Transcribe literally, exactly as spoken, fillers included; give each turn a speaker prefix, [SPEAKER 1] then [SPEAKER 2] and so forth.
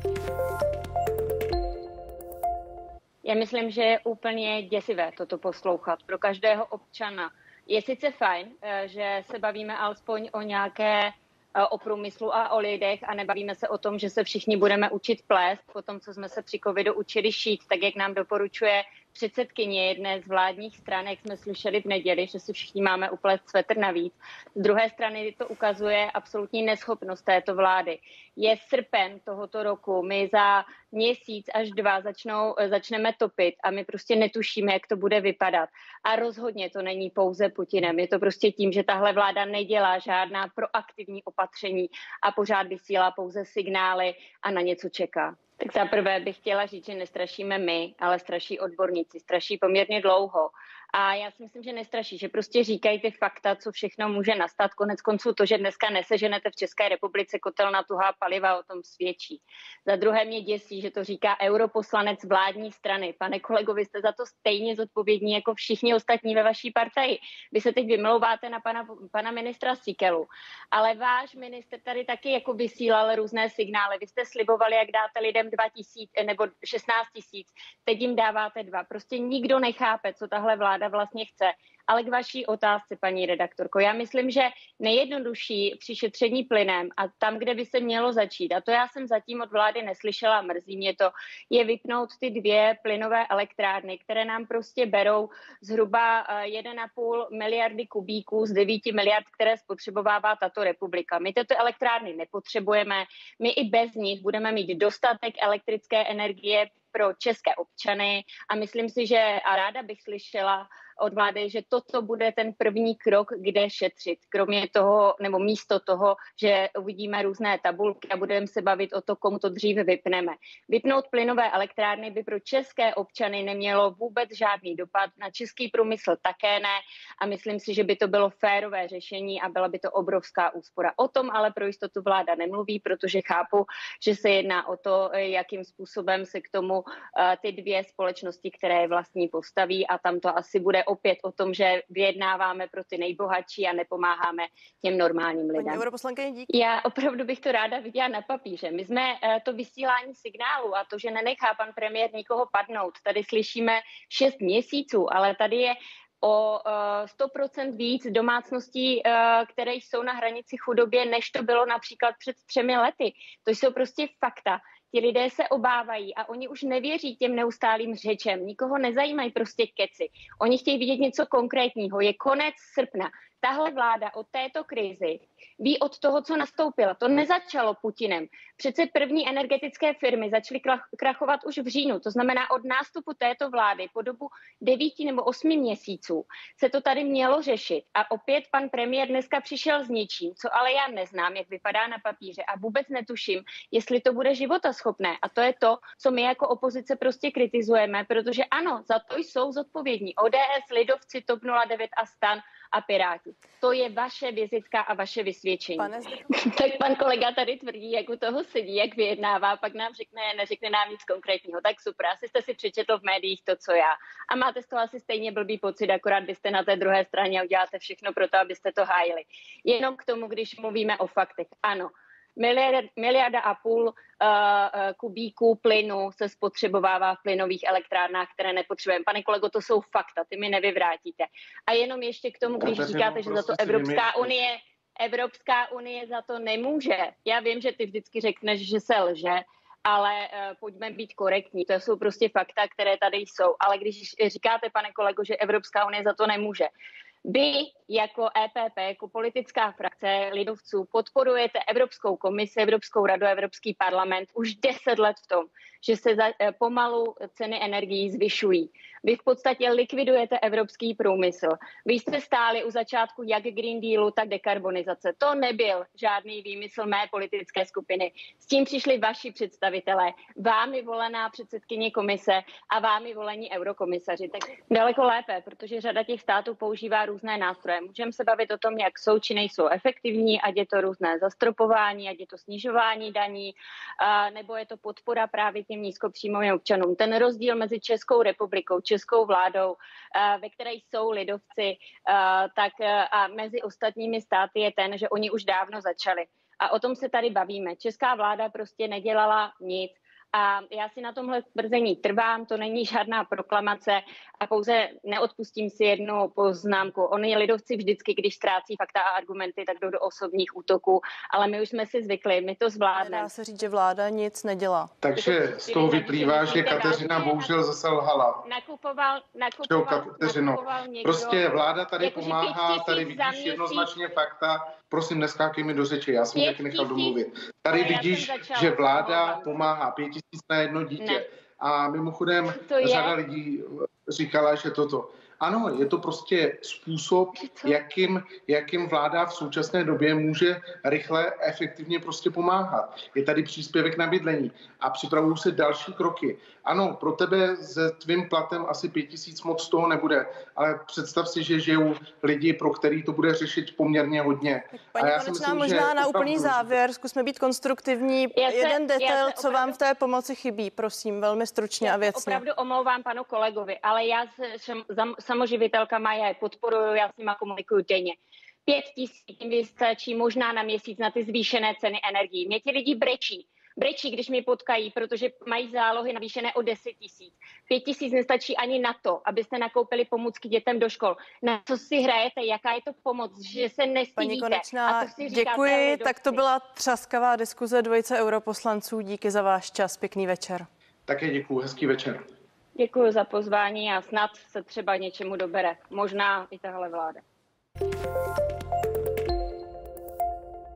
[SPEAKER 1] Já myslím, že je úplně děsivé toto poslouchat pro každého občana. Je sice fajn, že se bavíme alespoň o nějaké o průmyslu a o lidech a nebavíme se o tom, že se všichni budeme učit plést po tom, co jsme se při covidu učili šít, tak jak nám doporučuje předsedkyně jedné z vládních stran, jak jsme slyšeli v neděli, že si všichni máme uplést svetr navíc. Z druhé strany to ukazuje absolutní neschopnost této vlády. Je srpen tohoto roku, my za měsíc až dva začnou, začneme topit a my prostě netušíme, jak to bude vypadat. A rozhodně to není pouze Putinem, je to prostě tím, že tahle vláda nedělá žádná proaktivní opatření a pořád vysílá pouze signály a na něco čeká. Tak za prvé bych chtěla říct, že nestrašíme my, ale straší odborníci, straší poměrně dlouho. A já si myslím, že nestraší, že prostě říkají ty fakta, co všechno může nastat. Konec konců to, že dneska neseženete v České republice kotel na tuhá paliva, o tom svědčí. Za druhé mě děsí, že to říká europoslanec vládní strany. Pane kolego, vy jste za to stejně zodpovědní jako všichni ostatní ve vaší partaji. Vy se teď vymlouváte na pana, pana ministra Síkelu, ale váš ministr tady taky jako vysílal různé signály. Vy jste slibovali, jak dáte lidem dva tisíce nebo šestnáct tisíc, teď jim dáváte dva. Prostě nikdo nechápe, co tahle vláda vlastně chce. Ale k vaší otázce, paní redaktorko, já myslím, že nejjednodušší při šetření plynem a tam, kde by se mělo začít, a to já jsem zatím od vlády neslyšela, mrzí mě to, je vypnout ty dvě plynové elektrárny, které nám prostě berou zhruba jedna a půl miliardy kubíků z devíti miliard, které spotřebovává tato republika. My tyto elektrárny nepotřebujeme, my i bez nich budeme mít dostatek elektrické energie pro české občany a myslím si, že a ráda bych slyšela od vlády, že toto bude ten první krok, kde šetřit. Kromě toho, nebo místo toho, že uvidíme různé tabulky a budeme se bavit o to, komu to dříve vypneme. Vypnout plynové elektrárny by pro české občany nemělo vůbec žádný dopad, na český průmysl také ne a myslím si, že by to bylo férové řešení a byla by to obrovská úspora. O tom ale pro jistotu vláda nemluví, protože chápu, že se jedná o to, jakým způsobem se k tomu ty dvě společnosti, které vlastní, postaví a tam to asi bude opět o tom, že vyjednáváme pro ty nejbohatší a nepomáháme těm normálním lidem. Já opravdu bych to ráda viděla na papíře. My jsme to vysílání signálu a to, že nenechá pan premiér nikoho padnout. Tady slyšíme šest měsíců, ale tady je o sto procent víc domácností, které jsou na hranici chudobě, než to bylo například před třemi lety. To jsou prostě fakta. Ti lidé se obávají a oni už nevěří těm neustálým řečem. Nikoho nezajímají prostě keci. Oni chtějí vidět něco konkrétního. Je konec srpna. Tahle vláda od této krizi ví od toho, co nastoupila. To nezačalo Putinem. Přece první energetické firmy začaly krachovat už v říjnu. To znamená, od nástupu této vlády po dobu devíti nebo osmi měsíců se to tady mělo řešit. A opět pan premiér dneska přišel s něčím, co ale já neznám, jak vypadá na papíře a vůbec netuším, jestli to bude životaschopné. A to je to, co my jako opozice prostě kritizujeme, protože ano, za to jsou zodpovědní O D S, lidovci, TOP nula devět a STAN a Piráti. To je vaše vizitka a vaše vysvědčení.
[SPEAKER 2] Pane
[SPEAKER 1] tak pan kolega tady tvrdí, jak u toho sedí, jak vyjednává, pak nám řekne, neřekne nám nic konkrétního. Tak super, asi jste si přečetl v médiích to, co já. A máte z toho asi stejně blbý pocit, akorát byste na té druhé straně uděláte všechno pro to, abyste to hájili. Jenom k tomu, když mluvíme o faktech. Ano, Miliard, miliarda a půl uh, kubíků plynu se spotřebovává v plynových elektrárnách, které nepotřebujeme. Pane kolego, to jsou fakta, ty mi nevyvrátíte. A jenom ještě k tomu, když říkáte, že za to Evropská unie, Evropská unie za to nemůže. Já vím, že ty vždycky řekneš, že se lže, ale uh, pojďme být korektní. To jsou prostě fakta, které tady jsou. Ale když říkáte, pane kolego, že Evropská unie za to nemůže, vy jako E P P, jako politická frakce lidovců podporujete Evropskou komisi, Evropskou radu, Evropský parlament už deset let v tom, že se za, pomalu ceny energií zvyšují. Vy v podstatě likvidujete evropský průmysl. Vy jste stáli u začátku jak Green Dealu, tak dekarbonizace. To nebyl žádný výmysl mé politické skupiny. S tím přišli vaši představitelé, vámi volená předsedkyně komise a vámi volení eurokomisaři. Tak daleko lépe, protože řada těch států používá různé nástroje. Můžeme se bavit o tom, jak jsou či nejsou efektivní, ať je to různé zastropování, ať je to snižování daní, nebo je to podpora právě těm nízkopříjmovým občanům. Ten rozdíl mezi Českou republikou, českou vládou, ve které jsou lidovci, tak a mezi ostatními státy je ten, že oni už dávno začali. A o tom se tady bavíme. Česká vláda prostě nedělala nic. A já si na tomhle tvrzení trvám, to není žádná proklamace a pouze neodpustím si jednu poznámku. Oni lidovci vždycky, když ztrácí fakta a argumenty, tak jdou do osobních útoků, ale my už jsme si zvykli, my to zvládneme.
[SPEAKER 2] Dá se říct, že vláda nic nedělá.
[SPEAKER 3] Takže z toho vyplývá, že Kateřina bohužel zase lhala.
[SPEAKER 1] Nakupoval, nakupoval, nakupoval někdo.
[SPEAKER 3] Prostě vláda tady
[SPEAKER 1] jako,
[SPEAKER 3] pomáhá, tady vidíš jednoznačně fakta. Prosím, neskákej mi do řeči, já jsem taky nechal domluvit. Tady vidíš, že vláda pomáhá pět tisíc na jedno dítě. Ne. A mimochodem řada lidí říkala, že toto. Ano, je to prostě způsob, jakým, jakým vláda v současné době může rychle, efektivně prostě pomáhat. Je tady příspěvek na bydlení a připravují se další kroky. Ano, pro tebe se tvým platem asi pět tisíc moc toho nebude, ale představ si, že žijou lidi, pro který to bude řešit poměrně hodně.
[SPEAKER 2] Paní Konečná, možná na úplný závěr, zkusme být konstruktivní. Se, Jeden detail, co opravdu, vám v té pomoci chybí, prosím, velmi stručně a věcně.
[SPEAKER 1] Já opravdu omlouvám panu kolegovi, ale já jsem samoživitelkama, já je podporuju, já s nima komunikuju denně. Pět tisíc mi stačí možná na měsíc na ty zvýšené ceny energií. Mě ti lidi brečí. Brečí, když mě potkají, protože mají zálohy navýšené o deset tisíc. Pět tisíc nestačí ani na to, abyste nakoupili pomůcky dětem do škol. Na co si hrajete, jaká je to pomoc, že se nestydíte.
[SPEAKER 2] Paní Konečná, a si děkuji, tak to byla třaskavá diskuze dvojice europoslanců. Díky za váš čas, pěkný večer.
[SPEAKER 3] Také děkuji, hezký večer.
[SPEAKER 1] Děkuji za pozvání a snad se třeba něčemu dobere. Možná i tahle vláda.